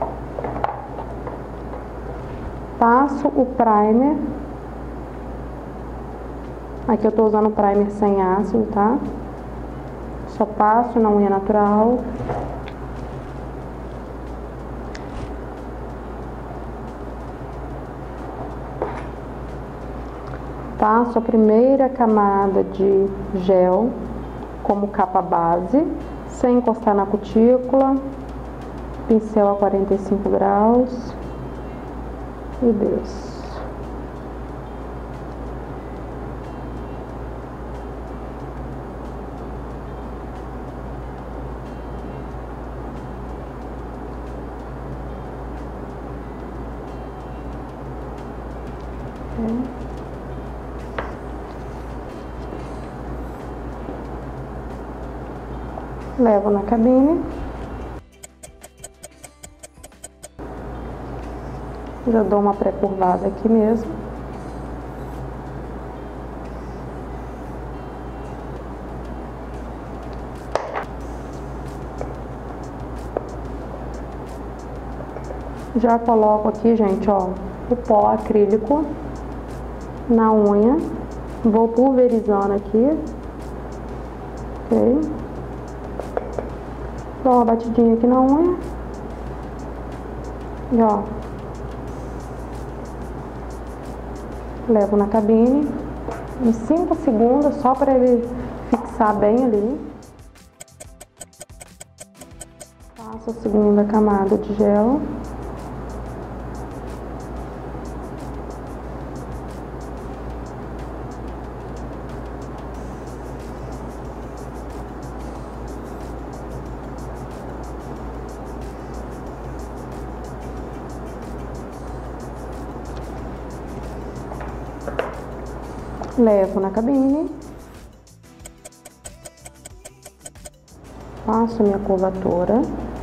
Passo o primer. Aqui eu tô usando o primer sem ácido, tá? Só passo na unha natural. Passo a primeira camada de gel como capa base, sem encostar na cutícula. Pincel a 45 graus e desço. Levo na cabine. Já dou uma pré-curvada aqui mesmo. Já coloco aqui, gente, ó, o pó acrílico na unha. Vou pulverizando aqui. Ok? Dou uma batidinha aqui na unha. E ó, levo na cabine uns 5 segundos só para ele fixar bem ali. Passo a segunda camada de gel. Levo na cabine, faço minha curvatura,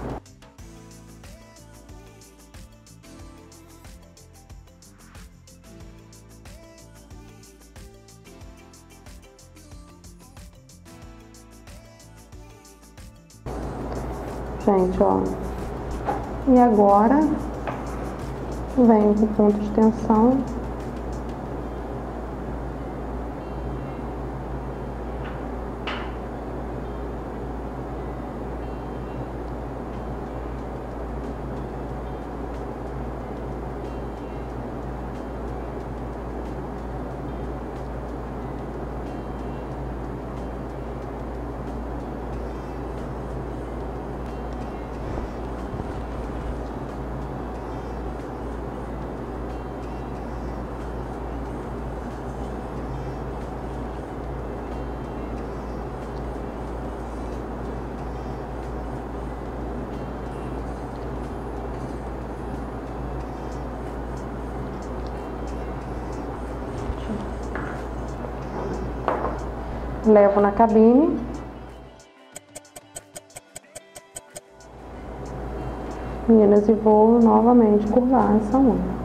gente, ó, e agora venho com o ponto de tensão. Levo na cabine. Meninas, e vou novamente curvar essa unha.